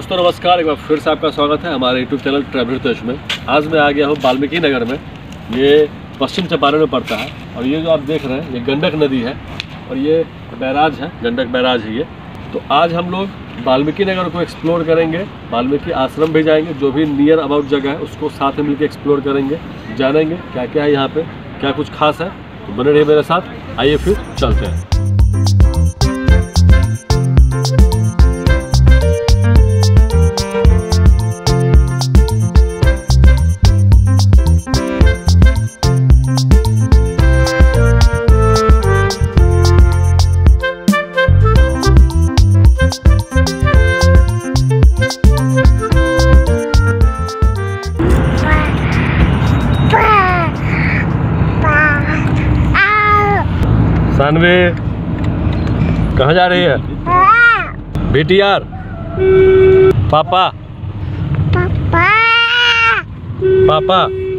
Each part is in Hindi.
दोस्तों नमस्कार, एक बार फिर से आपका स्वागत है हमारे यूट्यूब चैनल ट्रैवलर हितेश में। आज मैं आ गया हूँ वाल्मीकि नगर में। ये पश्चिम चंपारण में पड़ता है और ये जो आप देख रहे हैं ये गंडक नदी है और ये बैराज है, गंडक बैराज है ये। तो आज हम लोग वाल्मीकि नगर को एक्सप्लोर करेंगे, वाल्मीकि आश्रम भी जाएंगे, जो भी नियर अबाउट जगह है उसको साथ में मिलकर एक्सप्लोर करेंगे, जानेंगे क्या क्या है यहाँ पे, क्या कुछ खास है। तो बने रहिए मेरे साथ, आइए फिर चलते हैं। सानवी कहाँ जा रही है? बीटीआर पापा पापा पापा।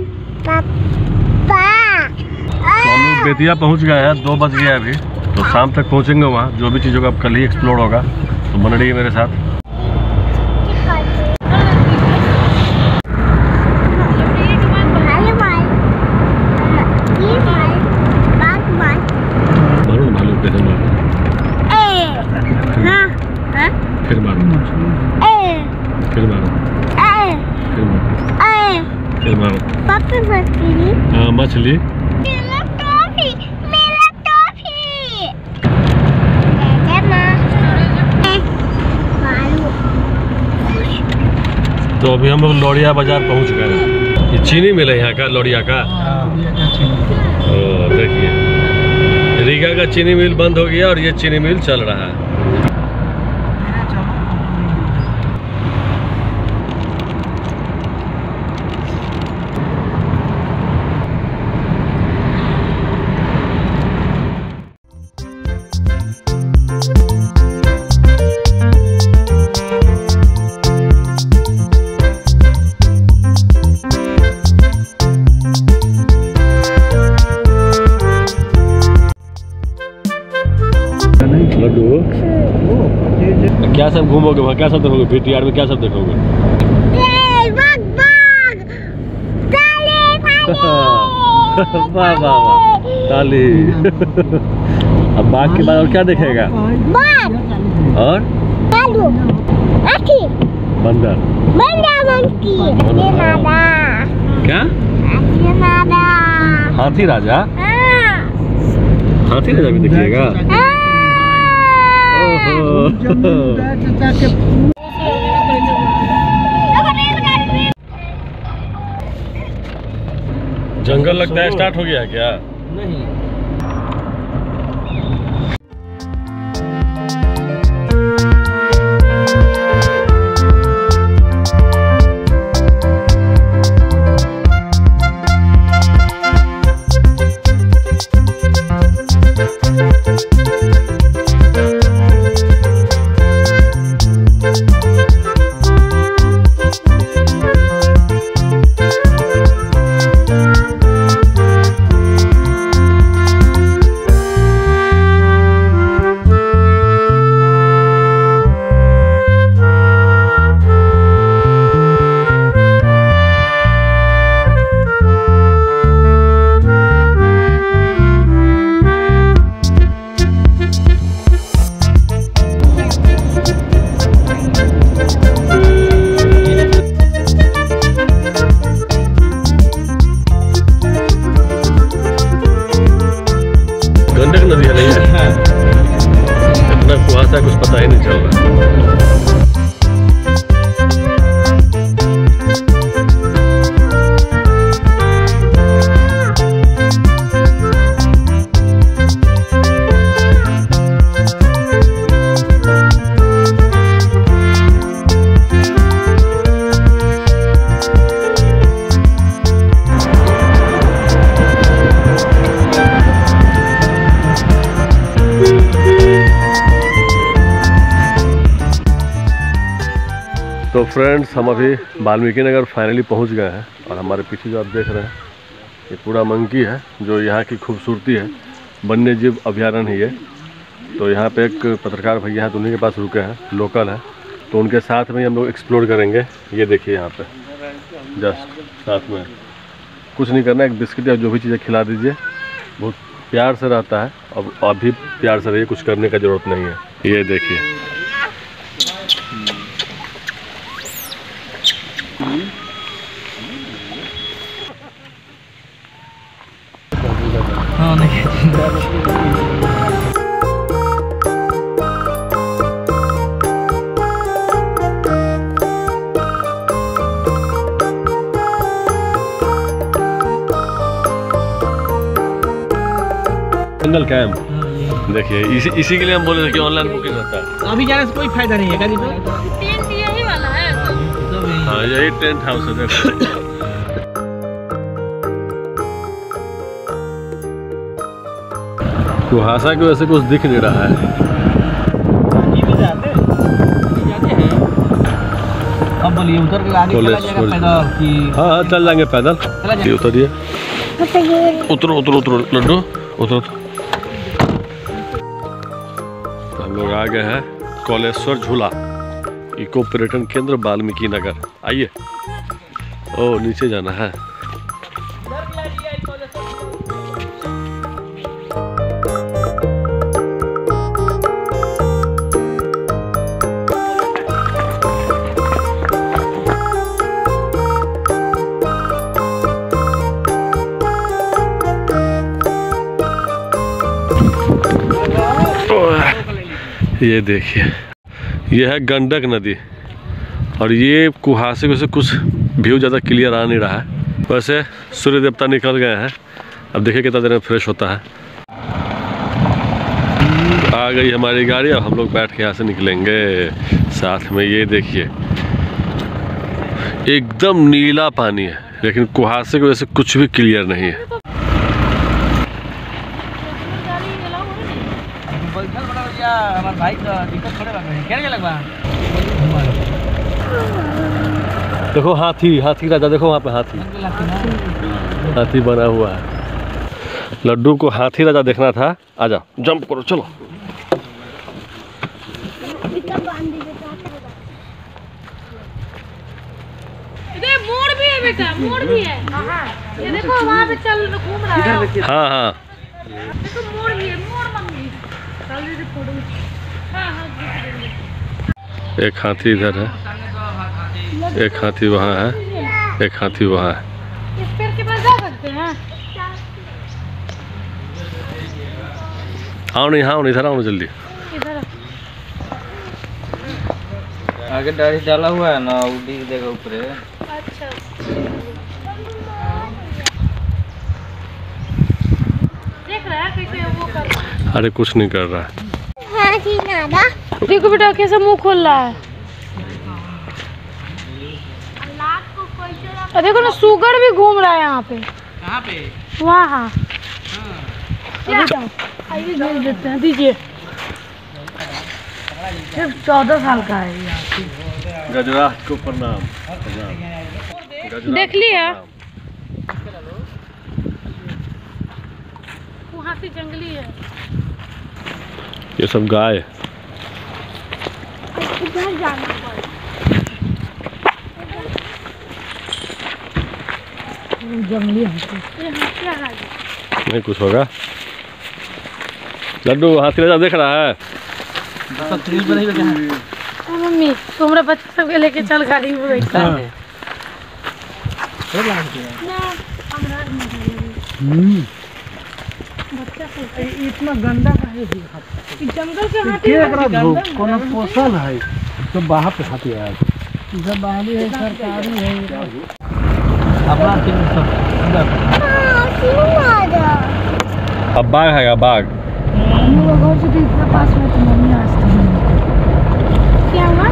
तो हम लोग बेतिया पहुँच गए हैं, 2 बज गए अभी। तो शाम तक पहुँचेंगे वहाँ, जो भी चीज़ों का अब कल ही एक्सप्लोर होगा। तो बन रही है मेरे साथ। फिर मारो, फिर मारो, फिर मारो, फिर मारो। हाँ मछली। तो अभी हम लोग लौड़िया बाजार पहुंच गए हैं। ये चीनी मिल है यहाँ का, लौड़िया का। ओ देखिए, रीगा का चीनी मिल बंद हो गया और ये चीनी मिल चल रहा है। क्या सब घूमोगे वहाँ, क्या सब देखोगे? बीटीआर में क्या सब देखोगे? वाह वाह वाह, ताली। अब बाघ के बाद और क्या देखेगा? और बंदर, क्या? हाथी राजा, हाथी राजा भी देखिएगा। जंगल लगता है स्टार्ट हो गया क्या? नहीं। गंडक नदी है, नहीं है? इतना कुहासा कुछ पता ही नहीं चल रहा। तो फ्रेंड्स, हम अभी वाल्मीकि नगर फाइनली पहुंच गए हैं और हमारे पीछे जो आप देख रहे हैं ये पूरा मंकी है, जो यहाँ की खूबसूरती है। वन्य जीव अभ्यारण्य है ये। तो यहाँ पे एक पत्रकार भैया हैं, तो उन्हीं के पास रुके हैं, लोकल है। तो उनके साथ में हम लोग एक्सप्लोर करेंगे। ये देखिए यहाँ पे जस्ट साथ में कुछ नहीं करना, एक बिस्किट या जो भी चीज़ें खिला दीजिए, बहुत प्यार से रहता है। अब आप भी प्यार से रहिए, कुछ करने का ज़रूरत नहीं है। ये देखिए जंगल कैंप। देखिए इसी के लिए हम बोले थे कि ऑनलाइन बुकिंग होता है। अभी जाने से कोई फायदा नहीं है। टेंट यही वाला है। हाँ यही टेंट हाउस है। देखो कुहासा की वजह से कुछ दिख नहीं रहा है। अब बोलिए उधर के आगे चला जाएगा पैदल कि? हाँ चल जाएंगे पैदल। उतरिए, उतरो उतरो उतरो लड्डू उतरो। तो हम लोग आ गए हैं कौलेश्वर झूला इको पर्यटन केंद्र वाल्मीकि नगर। आइए। ओ नीचे जाना है। ये देखिए ये है गंडक नदी और ये कुहासे से कुछ व्यू ज़्यादा क्लियर आ नहीं रहा है। वैसे सूर्य देवता निकल गए हैं। अब देखिए कितना देर में फ्रेश होता है। आ गई हमारी गाड़ी, अब हम लोग बैठ के यहाँ से निकलेंगे। साथ में ये देखिए एकदम नीला पानी है, लेकिन कुहासे की वजह से कुछ भी क्लियर नहीं है। देखो हाथी, हाथी राजा देखो वहाँ पे हाथी बना हुआ है। लड्डू को हाथी राजा देखना था। आजा जंप करो चलो। मोड़ भी है बेटा, मोड़ भी है। ये देखो वहाँ पे चल घूम रहा है। हाँ हाँ देखो मोड़ भी है, मोड़ मम्मी। एक हाथी इधर है, एक हाथी वहाँ है, एक हाथी वहाँ है। इस पेड़ के पास जा सकते हैं। आओ नहीं, हाँ इधर आओ जल्दी। इधर आगे दाढ़ी डाला हुआ है ना, उड़ी देगा ऊपर। अच्छा देख रहा है कैसे वो कर रहा है। अरे कुछ नहीं कर रहा है। देखो बेटा कैसे मुंह खोल रहा है। देखो ना सुगर भी घूम रहा है यहाँ पे। कहाँ पे? वहाँ आइए भेज देते हैं, दीजिए। सिर्फ 14 साल का है यहाँ। गजराज को प्रणाम। देख लिया वहाँ से जंगली है। ये सब गाय। जंगली नहीं कुछ होगा। लड्डू हाथी राजा देख रहा है। मम्मी तुम्हारे बच्चे सबके लेके चल गाड़ी में बैठा है। इतना गंदा है जंगल के हाथी कोनो पोसल है तो बाहर पे हाथी है। इधर बाहरी है, सरकारी है। अपना अब बाघ है, बाघ। घर से इतना पास में तो मम्मी आज क्या हुआ?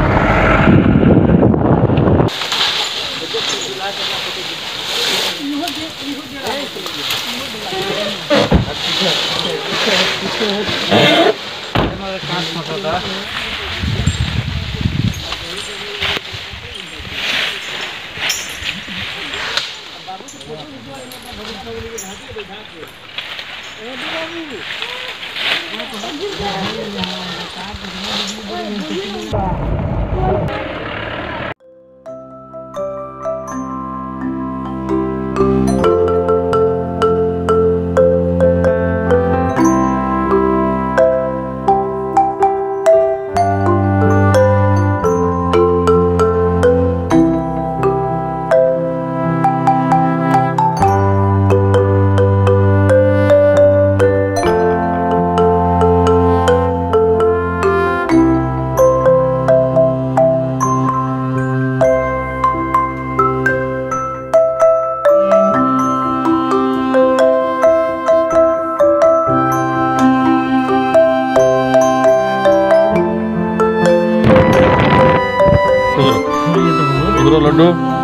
रहो लड्डू।